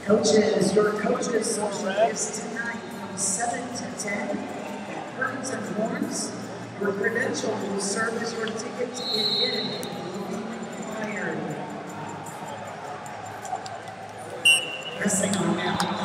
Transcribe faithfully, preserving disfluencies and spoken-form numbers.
Coaches, your coaches social is tonight from seven to ten at Curtains and Horns. Your credential will serve as your ticket to get in and will be required. Pressing on now.